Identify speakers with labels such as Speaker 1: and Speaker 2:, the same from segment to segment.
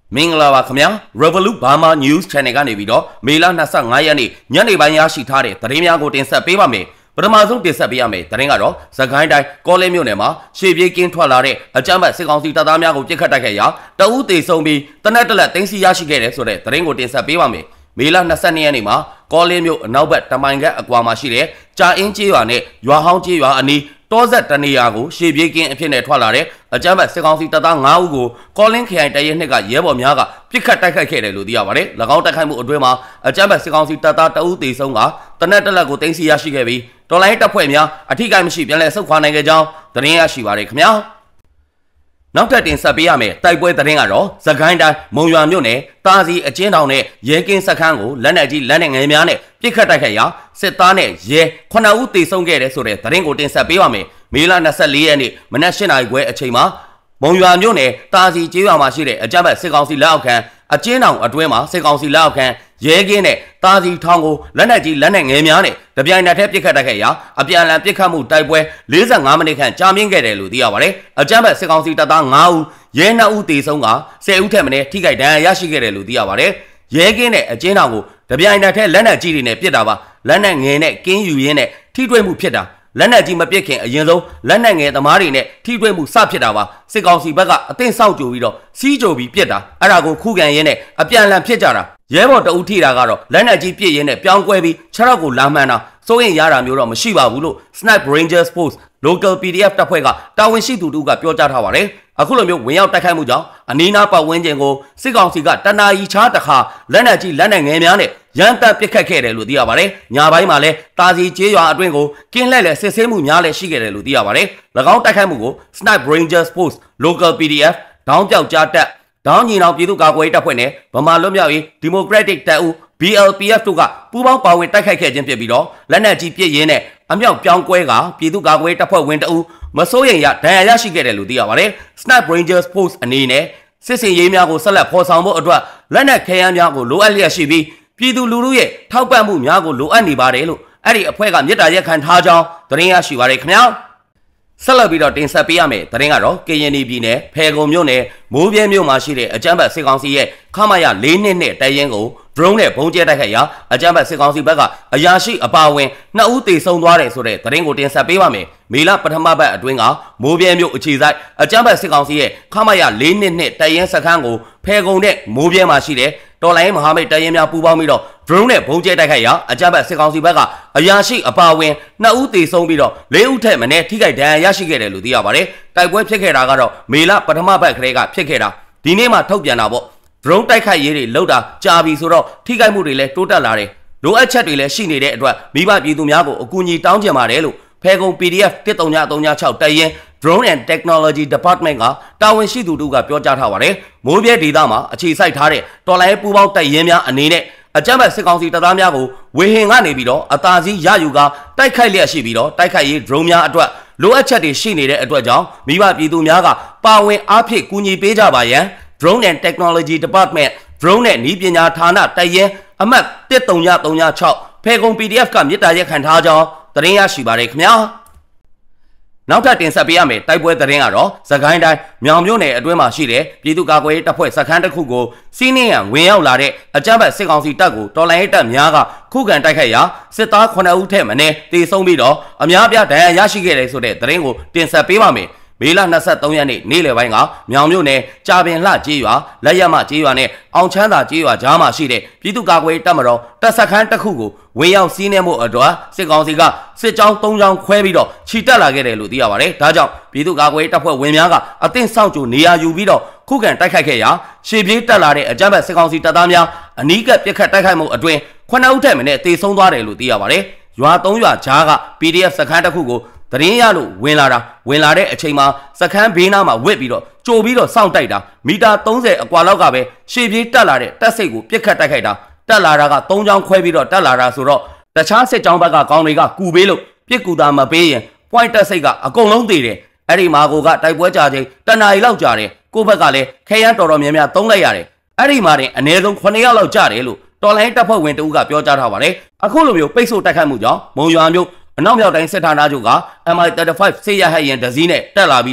Speaker 1: မင်္ဂလာပါခင်ဗျာ Revolut Burma News Channel ကနေပြီးတော့မေလ25ရက်နေ့ညနေပိုင်းရရှိထားတဲ့သတင်းများကိုတင်ဆက်ပေးပါမယ်ပထမဆုံးတင်ဆက်ပေးရမယ်သတင်းကတော့စကိုင်းတိုင်းကောလင်းမြို့နယ်မှာရှေ့ပြေးကင်းထွက်လာတဲ့အကြမ်းဖက်စစ်ကောင်စီတပ်သားများကိုပြစ်ခတ်တိုက်ခိုက်ရာတအုပ်သေဆုံးပြီးတနက်တလက်တင်းစီရရှိခဲ့တယ်ဆိုတဲ့သတင်းကိုတင်ဆက်ပေးပါမယ်မေလ22ရက်နေ့မှာကောလင်းမြို့အနောက်ဘက်တမိုင်ကအကွာမှာရှိတဲ့ကြာအင်းကျေးရွာနဲ့ရွာဟောင်းကျေးရွာအနီးတောဆက်တနေရာကိုရှေ့ပြေးကင်းအဖြစ်နဲ့ထွက်လာတဲ့အကြမ်းဖက်စစ်ကောင်စီတပ်သား9ဦးကိုကောလင်းခရိုင်တရဲနှစ်ကရဲဘော်များကပြစ်ခတ်တိုက်ခိုက်ခဲ့တယ်လို့သိရပါတယ်။၎င်းတိုက်ခိုက်မှုအတွင်းမှာအကြမ်းဖက်စစ်ကောင်စီတပ်သားတအုပ်သေဆုံးကတနက်တလက်ကိုတင်းစီရရှိခဲ့ပြီးတော်လိုင်းတပ်ဖွဲ့များအထိကိမရှိပြန်လည်ဆုတ်ခွာနိုင်ခဲ့ကြောင်းသတင်းရရှိပါတယ်ခင်ဗျာ။နောက်ထပ်တင်ဆက်ပေးရမယ်တိုက်ပွဲသတင်းကတော့စကိုင်းတိုင်းမုံရွာမြို့နယ်တာစီအကျဉ်းထောင်နဲ့ရဲကင်းစခန်းကိုလက်နက်ကြီးလက်နက်ငယ်များနဲ့ပြစ်ခတ်တိုက်ခိုက်ရာစစ်သားနဲ့ရဲ9ဦးသေဆုံးခဲ့တယ်ဆိုတဲ့သတင်းကိုတင်ဆက်ပေးပါမယ်မေလ24ရက်နေ့မနက်8:00နာရီခွဲအချိန်မှာမုံရွာမြို့နယ်တာစီကျေးရွာမှာရှိတဲ့အကြမ်းဖက်စစ်ကောင်စီလက်အောက်ခံအကျဉ်းထောင်အတွင်းမှာစစ်ကောင်စီလက်အောက်ခံရဲကင်းနဲ့တာစီထောင်ကိုလက်နက်ကြီးလက်နက်ငယ်များနဲ့တပြိုင်နက်တည်းပစ်ခတ်တိုက်ခိုက်ရာအပြန်အလှန်ပစ်ခတ်မှုတိုက်ပွဲ45မိနစ်ခန့်ကြာမြင့်ခဲ့တယ်လို့သိရပါတယ်။အကြမ်းဖက်စစ်ကောင်စီတပ်သား9ဦးရဲ2ဦးသေဆုံးက10ဦးထက်မနည်းထိခိုက်ဒဏ်ရာရရှိခဲ့တယ်လို့သိရပါတယ်။ရဲကင်းနဲ့အကျဉ်းထောင်ကိုတပြိုင်နက်တည်းလက်နက်ကြီးတွေနဲ့ပစ်တာပါလက်နက်ငယ်နဲ့ကင်းယူရင်းနဲ့ထိတွေ့မှုဖြစ်တာလက်နက်ကြီးမပစ်ခင်အရင်ဆုံးလက်နက်ငယ်သမားတွေနဲ့ထိတွေ့မှုစဖြစ်တာပါစစ်ကောင်စီဘက်ကအသင့်စောင့်ကြိုပြီးတော့စီးကြိုပြီးပြစ်တာအဲ့ဒါကိုခုခံရင်းနဲ့အပြန်အလှန်ဖြစ်ကြတာရဲဘော်တအုပ်ထိတာကတော့လက်နက်ကြီးပြစ်ရင်းနဲ့ပြောင်းကွဲပြီးခြေထောက်ကိုလာမှန်တာစိုးရင်ရတာမျိုးတော့မရှိပါဘူးလို့ Snipe Rangers Force Local PDF တပ်ဖွဲ့ကတာဝန်ရှိသူတို့ကပြောကြားထားပါတယ်အခုလိုမျိုးဝင်ရောက်တိုက်ခိုက်မှုကြောင့်အနီးနားပတ်ဝန်းကျင်ကိုစစ်ကောင်စီကတနာရီချားတစ်ခါလက်နက်ကြီးလက်နက်ငယ်များနဲ့ရန်တပ်ပစ်ခတ်ခဲ့တယ်လို့သိရပါတယ်။ညပိုင်းမှာလည်းတာစီကျေးရွာအတွင်းကိုကင်းလှည့်လည်စစ်ဆေးမှုများလည်းရှိခဲ့တယ်လို့သိရပါတယ်။၎င်းတိုက်ခိုက်မှုကို Snipe Rangers Force Local PDF ဒေါင်းပြောက်ကြားတပ်ဒေါင်းညီနောင်ပြည်သူ့ကာကွယ်ရေးတပ်ဖွဲ့နဲ့ဗမာလွတ်မြောက်ရေး Democratic တပ်ဦး BLPF တို့ကပူးပေါင်းပါဝင်တိုက်ခိုက်ခဲ့ခြင်းဖြစ်ပြီးတော့လက်နက်ကြီးပစ်ရင်းနဲ့အမြောက်ပြောင်းကွဲကပြည်သူ့ကာကွယ်ရေးတပ်ဖွဲ့ဝင်တအုပ်မစိုးရိမ်ရဒဏ်ရာရရှိခဲ့တယ်လို့သိရပါတယ်။ Snipe Rangers Force အနေနဲ့စစ်စင်ရေးများကိုဆက်လက်ဖော်ဆောင်ဖို့အတွက်လက်နက်ခဲယမ်းများကိုလိုအပ်လျက်ရှိပြီးပြည်သူလူထုရဲ့ထောက်ပံ့မှုများကိုလိုအပ်နေပါတယ်လို့အဲ့ဒီအဖွဲ့ကမြစ်တာရက်ခံထားကြောင်းသတင်းရရှိပါရခင်ဗျာဆက်လက်ပြီးတော့တင်ဆက်ပေးရမယ်သတင်းကတော့ကရင်ပြည်နယ်ဖယ်ခုံမြို့နယ်မိုးပြဲမြို့မှာရှိတဲ့အကြမ်းဖက်စစ်ကောင်စီရဲ့ခမရ4နှစ်နဲ့တိုင်ရင်ကို drone နဲ့ဘုံကျဲတိုက်ခိုက်ရာအကြမ်းဖက်စစ်ကောင်စီဘက်ကအရာရှိအပါဝင်2ဦးသေဆုံးသွားတယ်ဆိုတဲ့သတင်းကိုတင်ဆက်ပေးပါမယ်မေလပထမပတ်အတွင်းကမိုးပြဲမြို့အခြေစိုက်အကြမ်းဖက်စစ်ကောင်စီရဲ့ခမရ4နှစ်နဲ့တိုင်ရင်စခန်းကိုဖယ်ခုံနဲ့မိုးပြဲမှာရှိတဲ့တော်လိုင်းမဟာမိတ်တိုင်ရင်များပူးပေါင်းပြီးတော့ drone နဲ့ဘုံကျဲတိုက်ခိုက်ရာအကြမ်းဖက်စစ်ကောင်စီဘက်ကအရာရှိအပါဝင်2ဦးသေဆုံးပြီးတော့4ဦးထက်မနည်းထိခိုက်ဒဏ်ရာရရှိခဲ့တယ်လို့သိရပါတယ်တိုက်ပွဲဖြစ်ခဲ့တာကတော့မေလပထမပတ်ကလေးကဖြစ်ခဲ့တာဒီနေ့မှထုတ်ပြန်တာပေါ့drone တိုက်ခိုက်ရေးတွေလောက်တာကြာပြီဆိုတော့ထိခိုက်မှုတွေလည်းတိုးတက်လာတယ်လိုအပ်ချက်တွေလည်းရှိနေတဲ့အတွက်မိဘပြည်သူများကိုအကူအညီတောင်းချင်ပါတယ်လို့ဖယ်ခုံ PDF 13336တိုင်ရင် Drone and Technology Department ကတာဝန်ရှိသူတို့ကပြောကြားထားပါတယ်မိုးပြဲဒေသမှာအခြေစိုက်ထားတဲ့တော်လိုင်းပူပေါင်းတိုက်ရင်များအနေနဲ့အကြမ်းဖက်စစ်ကောင်စီတပ်သားများကိုဝေဟင်ကနေပြီးတော့အသာစီးရယူကတိုက်ခိုက်လျက်ရှိပြီးတော့တိုက်ခိုက်ရေး drone များအတွက်လိုအပ်ချက်တွေရှိနေတဲ့အတွက်ကြောင့်မိဘပြည်သူများကပါဝင်အားဖြင့်ကူညီပေးကြပါရန်Drone and Technology Department Drone နဲ့ဤပညာဌာနတိုင်ရင်အမှတ်13336ဖယ်ခုံ PDF ကမြစ်တာရက်ခံထားကြောင်းသတင်းရရှိပါတယ်ခင်ဗျာနောက်ထပ်တင်ဆက်ပေးရမယ်တိုက်ပွဲသတင်းကတော့စကိုင်းတိုင်းမြောင်မြို့နယ်အတွင်းမှာရှိတဲ့ပြည်သူ့ကာကွယ်ရေးတပ်ဖွဲ့စခန်းတစ်ခုကိုစီးနှင်းရန်ဝင်ရောက်လာတဲ့အကြမ်းဖက်စစ်ကောင်စီတပ်ကိုတော်လှန်ရေးတပ်များကခုခံတိုက်ခိုက်ရာစစ်သား9ဦးထက်မနည်းသေဆုံးပြီးတော့အများပြားဒဏ်ရာရရှိခဲ့တယ်ဆိုတဲ့သတင်းကိုတင်ဆက်ပေးပါမယ်မေလ23ရက်နေ့နေ့လယ်ပိုင်းကမြောင်မြို့နယ်ကြာပင်လှကျေးရွာလက်ရမကျေးရွာနဲ့အောင်ချမ်းသာကျေးရွာကြားမှာရှိတဲ့ပြည်သူ့ကာကွယ်ရေးတပ်မတော်တပ်စခန်းတစ်ခုကိုဝင်ရောက်စီးနင်းမှုအတွက်စစ်ကောင်စီကစစ်ကြောင်း3ကြောင်းခွဲပြီးတော့ခြိတက်လာခဲ့တယ်လို့သိရပါတယ်။ဒါကြောင့်ပြည်သူ့ကာကွယ်ရေးတပ်ဖွဲ့ဝင်များကအသင့်စောင့်ကြိုနေရာယူပြီးတော့ခုခံတိုက်ခိုက်ခဲ့ရာရှေ့ပြေးတက်လာတဲ့အကြမ်းဖက်စစ်ကောင်စီတပ်သားများအနီးကပ်ပစ်ခတ်တိုက်ခိုက်မှုအတွင်း9ဦးထက်မနည်းသေဆုံးသွားတယ်လို့သိရပါတယ်။ရွာ3ရွာကြားက PDF စခန်းတစ်ခုကိုသတင်းရလို့ဝင်လာတဲ့အချိန်မှာစခန်းဘေးနားမှာဝစ်ပြီးတော့ကြိုပြီးတော့စောင့်တိုက်တာမီတာ30အကွာလောက်ကပဲရှေ့ပြေးတက်လာတဲ့တပ်စိတ်ကိုပြစ်ခတ်တိုက်ခိုက်တာတက်လာတာက3ချောင်းခွဲပြီးတော့တက်လာတာဆိုတော့တခြားစစ်ကြောင်းဘက်ကကောင်းတွေကကူပေးလို့ပြစ်ကူတာမပေးရင် point တက်စိတ်ကအကုန်လုံးသေးတယ်အဲ့ဒီမှာကိုကတိုက်ပွဲကြချိန်တနာရီလောက်ကြာတယ်ကိုဘက်ကလည်းခဲယမ်းတော်တော်များများသုံးလိုက်ရတယ်အဲ့ဒီမှာတင်အနည်းဆုံး9ယောက်လောက်ကြာတယ်လို့တော်လိုင်းတပ်ဖွဲ့ဝင်တဦးကပြောကြားထားပါတယ်အခုလိုမျိုးပိတ်ဆို့တိုက်ခိုက်မှုကြောင့်မုံရွာမြို့အနောက်မြောက်တိုင်းစစ်ဌာနချုပ်က MI-35 စစ်ရဟတ်ယာဉ်တစည်းနဲ့တက်လာပြီးတော့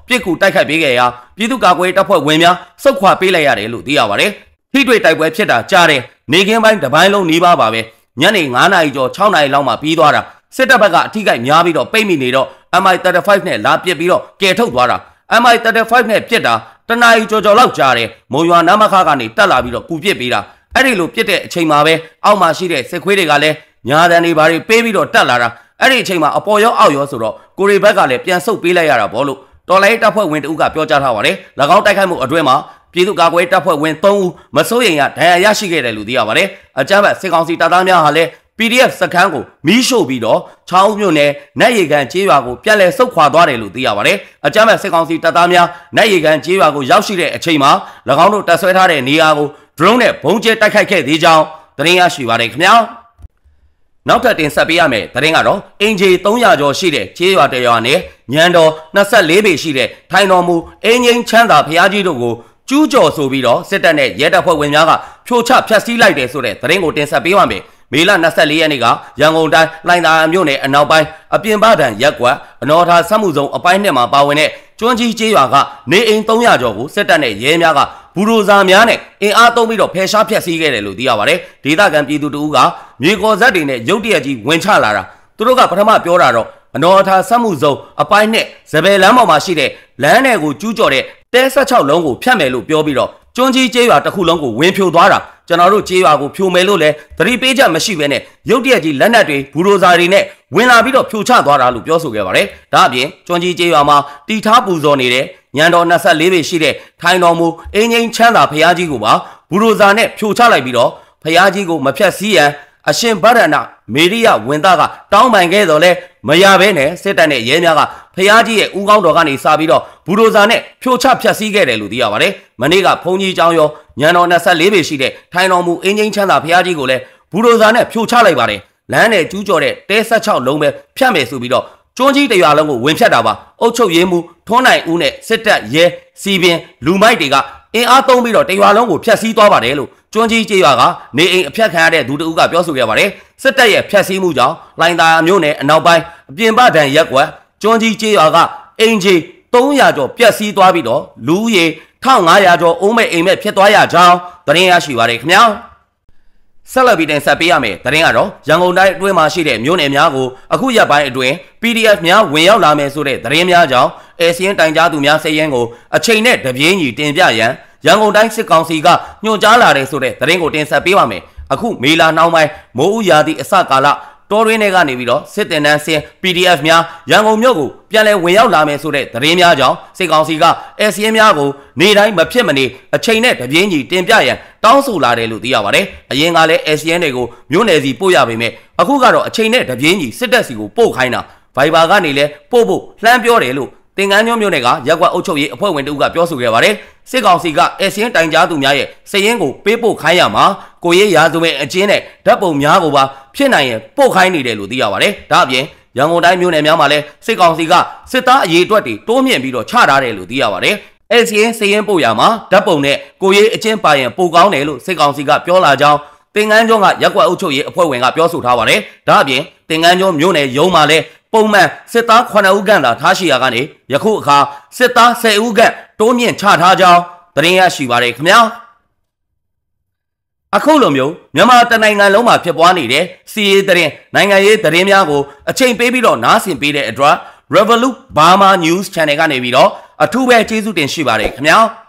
Speaker 1: ပြစ်ကူတိုက်ခိုက်ပေးခဲ့ရာပြည်သူ့ကာကွယ်တပ်ဖွဲ့ဝင်များစုခွာပေးလိုက်ရတယ်လို့သိရပါတယ်။ထိတွေ့တိုက်ပွဲဖြစ်တာကြားတယ်နေခင်းပိုင်းတစ်ပိုင်းလုံးနီးပါးပါပဲညနေ9နာရီကျော်6နာရီလောက်မှပြီးသွားတာစစ်တပ်ဘက်ကအထိကိများပြီးတော့ပိတ်မိနေတော့ MI35 နဲ့လာပစ်ပြီးတော့ကယ်ထုတ်သွားတာ MI35 နဲ့ပစ်တာတနာရီကျော်ကျော်လောက်ကြားတယ်မုံရွာနမခကနေတက်လာပြီးတော့ကူပစ်ပေးတာအဲ့ဒီလိုပစ်တဲ့အချိန်မှာပဲအောက်မှာရှိတဲ့စစ်ခွေးတွေကလည်းညာတန်တွေဘာတွေပေးပြီးတော့တက်လာတာအဲ့ဒီအချိန်မှာအပေါ်ရောအောက်ရောဆိုတော့ကိုရီဘက်ကလည်းပြန်ဆုတ်ပေးလိုက်ရတာပေါ့လို့တော်လိုင်းတပ်ဖွဲ့ဝင်တဦးကပြောကြားထားပါတယ်၎င်းတိုက်ခိုက်မှုအတွင်းမှာပြည်သူ့ကာကွယ်တပ်ဖွဲ့ဝင်3ဦးမစိုးရိမ်ရဒဏ်ရာရရှိခဲ့တယ်လို့သိရပါတယ်အကြမ်းဖက်စစ်ကောင်စီတပ်သားများဟာလည်း PDF စခန်းကိုမီးရှို့ပြီးတော့ချောင်းမြို့နယ်နတ်ရီကန်ကျေးရွာကိုပြန်လည်ဆုတ်ခွာသွားတယ်လို့သိရပါတယ်အကြမ်းဖက်စစ်ကောင်စီတပ်သားများနတ်ရီကန်ကျေးရွာကိုရောက်ရှိတဲ့အချိန်မှာ၎င်းတို့တပ်ဆွဲထားတဲ့နေရာကို drone နဲ့ဘုံကျဲတိုက်ခိုက်ခဲ့သေးကြောင်းသတင်းရရှိပါတယ်ခင်ဗျာနောက်ထပ်တင်ဆက်ပေးရမယ်သတင်းကတော့အင်ဂျီ300ကျော်ရှိတဲ့ကျေးရွာတရွာနဲ့ညံတော်24ပေရှိတဲ့ထိုင်တော်မူအင်းငိမ့်ချမ်းသာဘုရားကြီးတို့ကိုကျူးကျော်ဆိုပြီးတော့စစ်တပ်နဲ့ရဲတပ်ဖွဲ့ဝင်များကဖြိုချဖျက်ဆီးလိုက်တယ်ဆိုတဲ့သတင်းကိုတင်ဆက်ပေးပါမယ်မေလ24ရက်နေ့ကရန်ကုန်တိုင်းလှိုင်သာယာမြို့နယ်အနောက်ပိုင်းအပြင်ပဒံရက်ကွက်အနော်ထားစက်မှုစုံအပိုင်းနှစ်မှာပါဝင်တဲ့ကျွန်းကြီးကျေးရွာကနေအိမ်300ကျော်ကိုစစ်တပ်နဲ့ရဲများကဘူရိုဇာများနဲ့အင်အားသုံးပြီးတော့ဖယ်ရှားဖျက်ဆီးခဲ့တယ်လို့သိရပါတယ်ဒေသခံပြည်သူတို့ကမြေကော်ဇက်တွေနဲ့ရုတ်တရက်ကြီးဝင်ချလာတာသူတို့ကပထမပြောတာတော့အနော်ထားစက်မှုစုံအပိုင်းနှစ်ဇပယ်လမ်းပေါ်မှာရှိတဲ့လမ်းနယ်ကိုကျူးကျော်တဲ့တဲ16လုံးကိုဖျက်မယ်လို့ပြောပြီးတော့ကျွန်းကြီးကျေးရွာတစ်ခုလုံးကိုဝင်ဖြိုသွားတာကျွန်တော်တို့ကျေးရွာကိုဖြိုမယ်လို့လဲသတိပေးချက်မရှိဘဲနဲ့ရုတ်တရက်ကြီးလက်နက်တွေဘူရိုဇာတွေနဲ့ဝင်လာပြီးတော့ဖြိုချသွားတာလို့ပြောဆိုခဲ့ပါတယ်ဒါအပြင်ကျွန်းကြီးကျေးရွာမှာတီထားပူဇော်နေတဲ့ညံတော်24ပေရှိတဲ့ထိုင်တော်မူအင်းငိမ့်ချမ်းသာဘုရားကြီးကိုပါဘူရိုဇာနဲ့ဖြိုချလိုက်ပြီးတော့ဘုရားကြီးကိုမဖြတ်စည်းရန်အရှင်ဗရဏမေရိယဝင်သားကတောင်းပန်ခဲ့တော်လဲမရဘဲနဲ့စစ်တပ်နဲ့ရဲများကဖျားကြီးရဲ့ဦးကောင်းတော်ကနေစပြီးတော့ဘူရိုဇာနဲ့ဖြိုချဖျက်ဆီးခဲ့တယ်လို့သိရပါတယ်။မနေ့ကဘုန်းကြီးကျောင်းရောညံတော်24ပေရှိတဲ့ထိုင်တော်မူအင်းငိမ့်ချမ်းသာဖျားကြီးကိုလည်းဘူရိုဇာနဲ့ဖြိုချလိုက်ပါတယ်။လမ်းနဲ့ကျူးကျော်တဲ့တဲ16လုံးပဲဖြတ်မယ်ဆိုပြီးတော့ကျွန်းကြီးတရွာလုံးကိုဝင်ဖြတ်တာပါ။အုတ်ချုပ်ရေးမှုထွန်းနိုင်ဦးနဲ့စစ်တပ်ရဲစီပင်လူမိုက်တွေကအင်အားသုံးပြီးတော့တရွာလုံးကိုဖျက်ဆီးသွားပါတယ်လို့ကျွန်းကြီးကျေးရွာကနေအိမ်အဖျက်ခံရတဲ့သူတဦးကပြောဆိုခဲ့ပါတယ်စစ်တပ်ရဲ့ဖျက်ဆီးမှုကြောင့်လှိုင်သာယာမြို့နယ်အနောက်ပိုင်းအပြင်ပဒံရက်ကွက်ကျွန်းကြီးကျေးရွာကအင်ဂျီ300ကျော်ပျက်စီးသွားပြီးတော့လူဦးရေ1500ကျော်အုံးမဲ့အိမ်မဲ့ဖြစ်သွားရကြောင်းသတင်းရရှိပါတယ်ခင်ဗျာဆက်လက်ပြီးတင်ဆက်ပေးရမယ်သတင်းကတော့ရန်ကုန်တိုင်းအတွင်းမှာရှိတဲ့မြို့နယ်များကိုအခုရက်ပိုင်းအတွင်း PDF များဝင်ရောက်လာမယ်ဆိုတဲ့သတင်းများကြောင့်ASEAN တိုင်ကြားသူများစည်ရင်ကိုအချိန်နဲ့တပြေးညီတင်ပြရန်ရန်ကုန်တိုင်းစစ်ကောင်စီကညွှန်ကြားလာတယ်ဆိုတဲ့သတင်းကိုတင်ဆက်ပေးပါမယ်အခုမေလာနှောင်းပိုင်းမိုးဦးရာသီအစကာလတော်ရင်းတွေကနေပြီးတော့စစ်တင်တန်းစင် PDF များရန်ကုန်မြို့ကိုပြန်လည်ဝင်ရောက်လာမယ်ဆိုတဲ့သတင်းများကြောင့်စစ်ကောင်စီကASEAN များကိုနေတိုင်းမဖြစ်မနေအချိန်နဲ့တပြေးညီတင်ပြရန်တောင်းဆိုလာတယ်လို့သိရပါတယ်အရင်ကလည်း ASEAN တွေကိုမြို့နယ်စီပို့ရပေမဲ့အခုကတော့အချိန်နဲ့တပြေးညီစစ်တပ်စီကိုပို့ခိုင်းတာ Viber ကနေလည်းပို့ဖို့လှမ်းပြောတယ်လို့သင်္ကန်းကျွန်းမြို့နယ်ကရက်ကွက်အုပ်ချုပ်ရေးအဖွဲ့ဝင်တို့ကပြောဆိုခဲ့ပါတယ်စစ်ကောင်စီကASEAN တိုင်ကြားသူများရဲ့စည်ရင်းကိုပေးပို့ခိုင်းရမှာကိုရေးရာဇဝင်အကျဉ်းနဲ့ဓာတ်ပုံများကိုပါဖြစ်နိုင်ရင်ပို့ခိုင်းနေတယ်လို့သိရပါတယ်ဒါအပြင်ရန်ကုန်တိုင်းမြို့နယ်များမှာလည်းစစ်ကောင်စီကစစ်သားအရေးအတွက်တွေတိုးမြင့်ပြီးတော့ချထားတယ်လို့သိရပါတယ်ASEAN စည်ရင်းပို့ရမှာဓာတ်ပုံနဲ့ကိုရေးအကျဉ်းပါရင်ပို့ကောင်းတယ်လို့စစ်ကောင်စီကပြောလာကြောင်းသင်္ကန်းကျွန်းကရက်ကွက်အုပ်ချုပ်ရေးအဖွဲ့ဝင်ကပြောဆိုထားပါတယ်ဒါအပြင်သင်္ကန်းကျွန်းမြို့နယ်ရုံးမှာလည်းပုံမှန်စစ်သား9ဦးခန့်သာထားရှိရာကနေယခုအခါစစ်သား10ဦးခန့်တိုးမြင့်ချထားကြောင်းသတင်းရရှိပါတယ်ခင်ဗျာအခုလိုမျိုးမြန်မာတနိုင်ငံလုံးမှာဖြစ်ပွားနေတဲ့စီးရေးသတင်းနိုင်ငံရေးသတင်းများကိုအချိန်ပေးပြီးတော့နားဆင်ပေးတဲ့အတွက် Revolut Burma News Channel ကနေပြီးတော့အထူးပဲကျေးဇူးတင်ရှိပါတယ်ခင်ဗျာ